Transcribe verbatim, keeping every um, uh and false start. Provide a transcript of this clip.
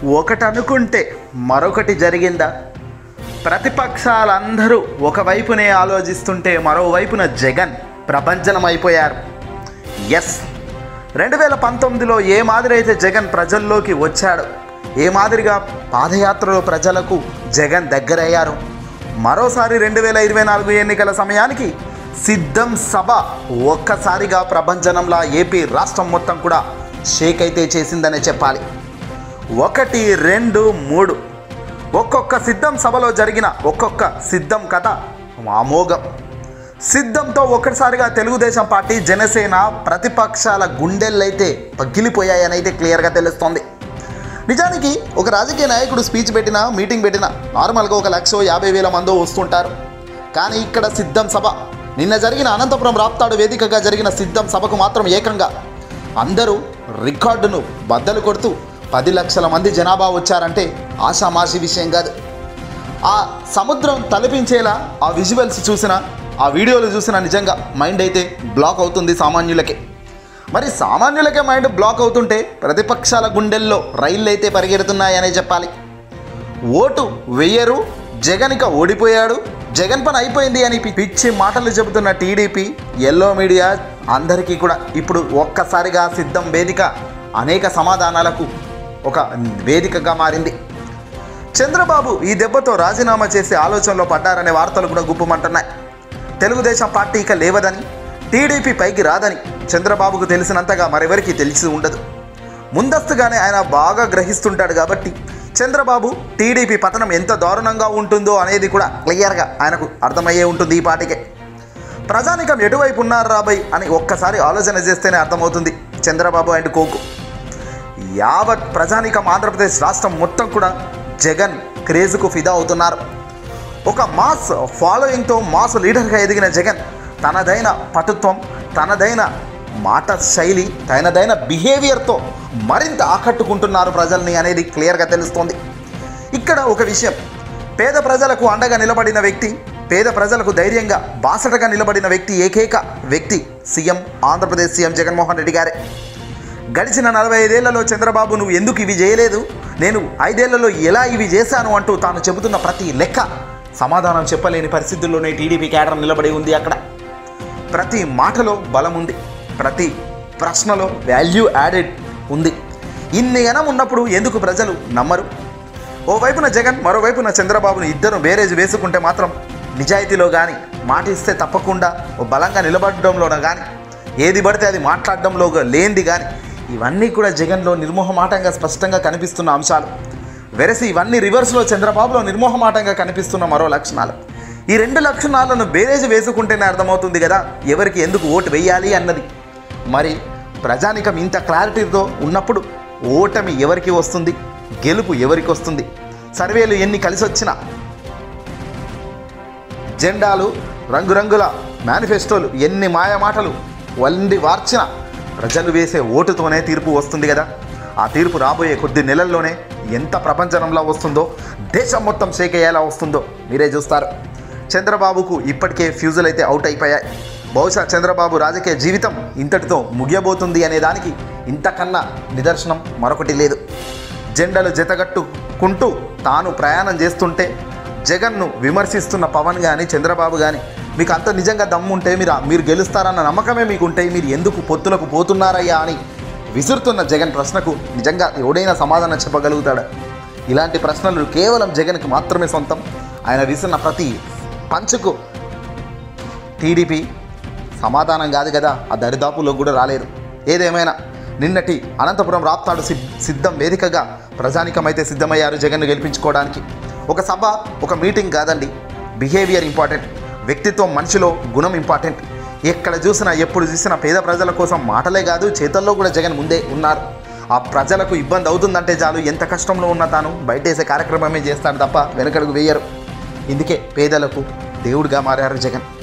ఒకటి అనుకుంటే మరొకటి జరిగిందా? ప్రతిపక్షాలందరూ ఒకవైపునే ఆలోచిస్తుంటే మరోవైపున జగన్ ప్రభంజనం అయిపోయారు. ఎస్, రెండు వేల పంతొమ్మిదిలో ఏ మాదిరి అయితే జగన్ ప్రజల్లోకి వచ్చాడు, ఏ మాదిరిగా పాదయాత్రలో ప్రజలకు జగన్ దగ్గరయ్యారు, మరోసారి రెండు వేల ఇరవై నాలుగు ఎన్నికల సమయానికి సిద్ధం సభ ఒక్కసారిగా ప్రభంజనంలా ఏపీ రాష్ట్రం మొత్తం కూడా షేక్ అయితే చేసిందనే చెప్పాలి. ఒకటి రెండు మూడు ఒక్కొక్క సిద్ధం సభలో జరిగిన ఒక్కొక్క సిద్ధం కథ అమోఘం. సిద్ధంతో ఒక్కసారిగా తెలుగుదేశం పార్టీ, జనసేన, ప్రతిపక్షాల గుండెళ్ళైతే పగిలిపోయాయని అయితే క్లియర్గా తెలుస్తోంది. నిజానికి ఒక రాజకీయ నాయకుడు స్పీచ్ పెట్టినా, మీటింగ్ పెట్టినా నార్మల్గా ఒక లక్ష యాభై వేల మందో వస్తుంటారు. కానీ ఇక్కడ సిద్ధం సభ, నిన్న జరిగిన అనంతపురం రాప్తాడు వేదికగా జరిగిన సిద్ధం సభకు మాత్రం ఏకంగా అందరూ రికార్డును బద్దలు కొడుతూ పది లక్షల మంది జనాభా వచ్చారంటే ఆషామాషి విషయం కాదు. ఆ సముద్రం తలపించేలా ఆ విజువల్స్ చూసినా, ఆ వీడియోలు చూసినా నిజంగా మైండ్ అయితే బ్లాక్ అవుతుంది సామాన్యులకే. మరి సామాన్యులకే మైండ్ బ్లాక్ అవుతుంటే ప్రతిపక్షాల గుండెల్లో రైళ్ళు అయితే పరిగెడుతున్నాయనే చెప్పాలి. ఓటు వెయ్యరు, జగన్ ఇక ఓడిపోయాడు, జగన్ పని అయిపోయింది అని పిచ్చి మాటలు చెబుతున్న టీడీపీ, ఎల్లో మీడియా అందరికీ కూడా ఇప్పుడు ఒక్కసారిగా సిద్ధం వేదిక అనేక సమాధానాలకు ఒక వేదికగా మారింది. చంద్రబాబు ఈ దెబ్బతో రాజీనామా చేసే ఆలోచనలో పడ్డారనే వార్తలు కూడా గుప్పమంటున్నాయి. తెలుగుదేశం పార్టీ ఇక లేవదని, టీడీపీ పైకి రాదని చంద్రబాబుకు తెలిసినంతగా మరెవరికి తెలిసి ఉండదు. ముందస్తుగానే ఆయన బాగా గ్రహిస్తుంటాడు కాబట్టి చంద్రబాబు టీడీపీ పతనం ఎంత దారుణంగా ఉంటుందో అనేది కూడా క్లియర్గా ఆయనకు అర్థమయ్యే ఉంటుంది. ఈ పార్టీకే ప్రజానికం ఎటువైపు ఉన్నారు రాబోయ్ అని ఒక్కసారి ఆలోచన చేస్తేనే అర్థమవుతుంది చంద్రబాబు అండ్ కోకు. యావత్ ప్రజానికం ఆంధ్రప్రదేశ్ రాష్ట్రం మొత్తం కూడా జగన్ క్రేజ్కు ఫిదా అవుతున్నారు. ఒక మాస్ ఫాలోయింగ్తో మాస్ లీడర్గా ఎదిగిన జగన్ తనదైన పటుత్వం, తనదైన మాట శైలి, తనదైన బిహేవియర్తో మరింత ఆకట్టుకుంటున్నారు ప్రజల్ని అనేది క్లియర్గా తెలుస్తోంది. ఇక్కడ ఒక విషయం, పేద ప్రజలకు అండగా నిలబడిన వ్యక్తి, పేద ప్రజలకు ధైర్యంగా బాసటగా నిలబడిన వ్యక్తి, ఏకైక వ్యక్తి సీఎం, ఆంధ్రప్రదేశ్ సీఎం జగన్మోహన్ రెడ్డి గారే. గడిచిన నలభై ఐదేళ్లలో చంద్రబాబు నువ్వు ఎందుకు ఇవి చేయలేదు, నేను ఐదేళ్లలో ఎలా ఇవి చేశాను అంటూ తాను చెబుతున్న ప్రతి లెక్క సమాధానం చెప్పలేని పరిస్థితుల్లోనే టీడీపీ క్యాడర్ నిలబడి ఉంది. అక్కడ ప్రతి మాటలో బలం ఉంది, ప్రతి ప్రశ్నలో వాల్యూ యాడెడ్ ఉంది. ఇన్ని గణం ఉన్నప్పుడు ఎందుకు ప్రజలు నమ్మరు? ఓవైపున జగన్, మరోవైపున చంద్రబాబును ఇద్దరు బేరేజ్ వేసుకుంటే మాత్రం నిజాయితీలో కానీ, మాట ఇస్తే తప్పకుండా ఓ బలంగా నిలబడడంలోన కానీ, ఏది పడితే అది మాట్లాడడంలో లేనిది కానీ, ఇవన్నీ కూడా జగన్లో నిర్మోహమాటంగా స్పష్టంగా కనిపిస్తున్న అంశాలు. వెరసి ఇవన్నీ రివర్స్లో చంద్రబాబులో నిర్మోహమాటంగా కనిపిస్తున్న మరో లక్షణాలు. ఈ రెండు లక్షణాలను బేరేజ్ వేసుకుంటేనే అర్థమవుతుంది కదా ఎవరికి ఎందుకు ఓటు వేయాలి అన్నది. మరి ప్రజానికం ఇంత క్లారిటీతో ఉన్నప్పుడు ఓటమి ఎవరికి వస్తుంది, గెలుపు ఎవరికి వస్తుంది? సర్వేలు ఎన్ని కలిసి వచ్చినా, జెండాలు, రంగురంగుల మేనిఫెస్టోలు, ఎన్ని మాయమాటలు వండి వార్చిన ప్రజలు వేసే ఓటుతోనే తీర్పు వస్తుంది కదా. ఆ తీర్పు రాబోయే కొద్ది నెలల్లోనే ఎంత ప్రపంచంలో వస్తుందో, దేశం మొత్తం షేక్ అయ్యేలా వస్తుందో మీరే చూస్తారు. చంద్రబాబుకు ఇప్పటికే ఫ్యూజులు అయితే అవుట్ అయిపోయాయి. బహుశా చంద్రబాబు రాజకీయ జీవితం ఇంతటితో ముగియబోతుంది అనే దానికి ఇంతకన్నా నిదర్శనం మరొకటి లేదు. జెండలు జతగట్టుకుంటూ తాను ప్రయాణం చేస్తుంటే జగన్ను విమర్శిస్తున్న పవన్ కానీ, చంద్రబాబు కానీ, మీకు అంత నిజంగా దమ్ముంటే మీరు మీరు గెలుస్తారన్న నమ్మకమే మీకుంటే మీరు ఎందుకు పొత్తులకు పోతున్నారయ్యా అని విసురుతున్న జగన్ ప్రశ్నకు నిజంగా ఎవడైనా సమాధానం చెప్పగలుగుతాడా? ఇలాంటి ప్రశ్నలు కేవలం జగన్కి మాత్రమే సొంతం. ఆయన విసున్న ప్రతి పంచుకు టీడీపీ సమాధానం కాదు కదా, ఆ దరిదాపులో కూడా రాలేదు. ఏదేమైనా నిన్నటి అనంతపురం రాప్తాడు సిద్ధం వేదికగా ప్రజానికమైతే సిద్ధమయ్యారు జగన్ను గెలిపించుకోవడానికి. ఒక సభ, ఒక మీటింగ్ కాదండి, బిహేవియర్ ఇంపార్టెంట్, వ్యక్తిత్వం, మనిషిలో గుణం ఇంపార్టెంట్. ఎక్కడ చూసినా, ఎప్పుడు చూసినా పేద ప్రజల కోసం మాటలే కాదు చేతల్లో కూడా జగన్ ముందే ఉన్నారు. ఆ ప్రజలకు ఇబ్బంది అవుతుందంటే చాలు, ఎంత కష్టంలో ఉన్న తాను బయటేసే కార్యక్రమమే చేస్తాడు తప్ప వెనకడుగు వేయరు. ఇందుకే పేదలకు దేవుడిగా మారారు జగన్.